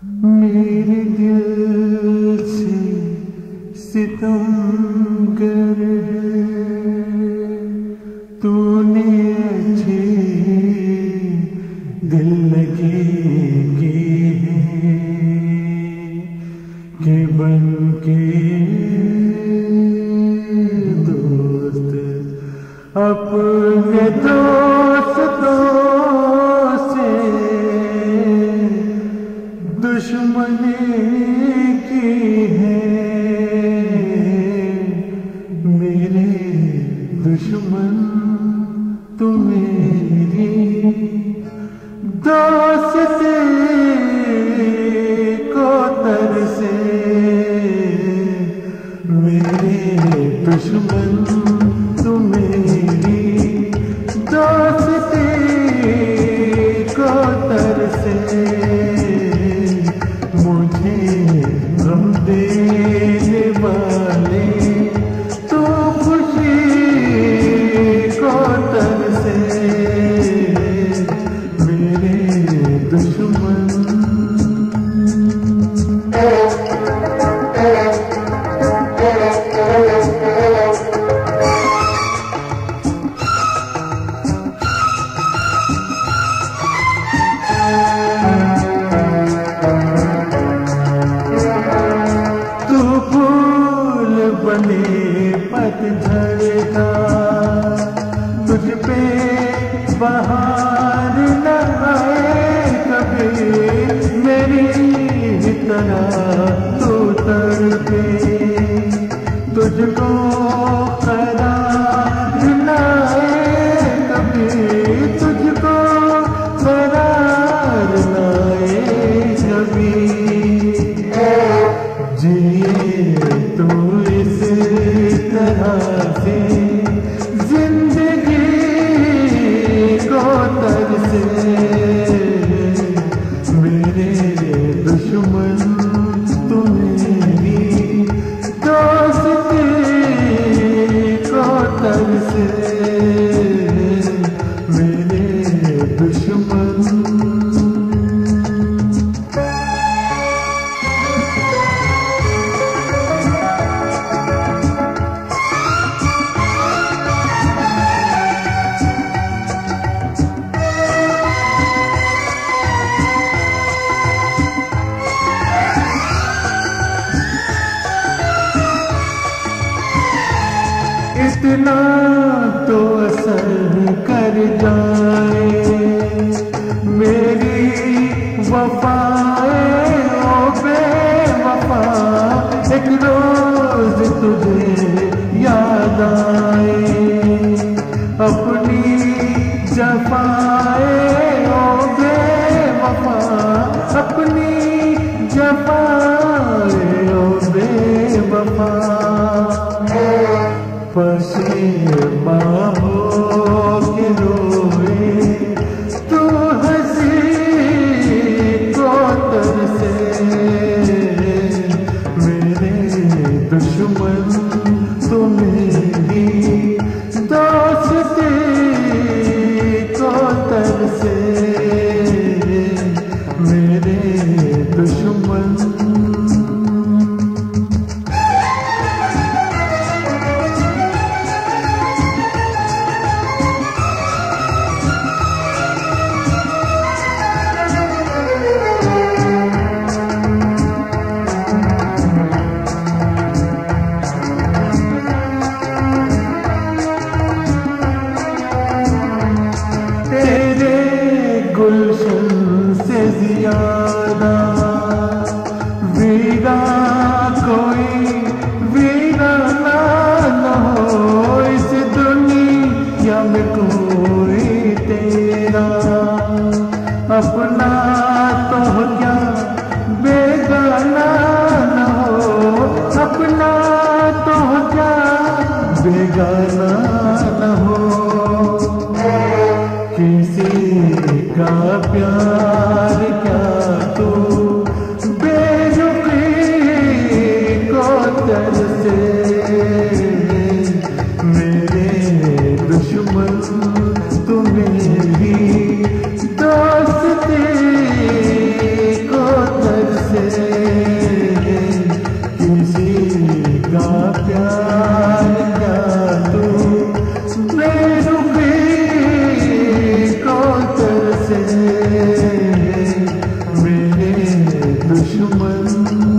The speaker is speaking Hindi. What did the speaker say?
मेरे दिल से सितम करे तूने अच्छे दिल लगे के बन के दोस्त अपने दोस्तों से दुश्मनी की है। मेरे दुश्मन तू मेरी दोस्ती को तरसे। मेरे दुश्मन तू मेरी दोस्ती को तरसे। मुझे गम देने वाले तो खुशी को तरसे। मेरे दुश्मन बने पतझड़ का तुझ पे बहार न आए कभी। मेरी तरह तू तड़पे तुझको करार न आए कभी। तुझको करार न आए कभी। जिए तू इस तरह से जिंदगी को तरसे। मेरे दुश्मन तू मेरी दोस्ती को तरसे। मेरे दुश्मन इतना तो असर कर जाए मेरी वफाए ओ बेवफा। एक रोज तुझे याद आए अपनी जफाए ओ बेवफा। अपनी जफाए ओ बेवफा। पशेमा हो के रोए तू हंसी को तरसे। मेरे दुश्मन तू मेरी दोस्ती को तरसे। मेरे दुश्मन गुलशन से ज्यादा वीरा कोई वीराना न हो इस दुनिया में कोई तेरा। अपना तो क्या बेगाना न हो। अपना तो क्या बेगाना न हो। किसी का प्यार क्या तू बेरुखी को तरसे। मेरे दुश्मन तू मेरी दोस्ती का प्यार क्या तू बेरुखी को तरसे मेरे दुश्मन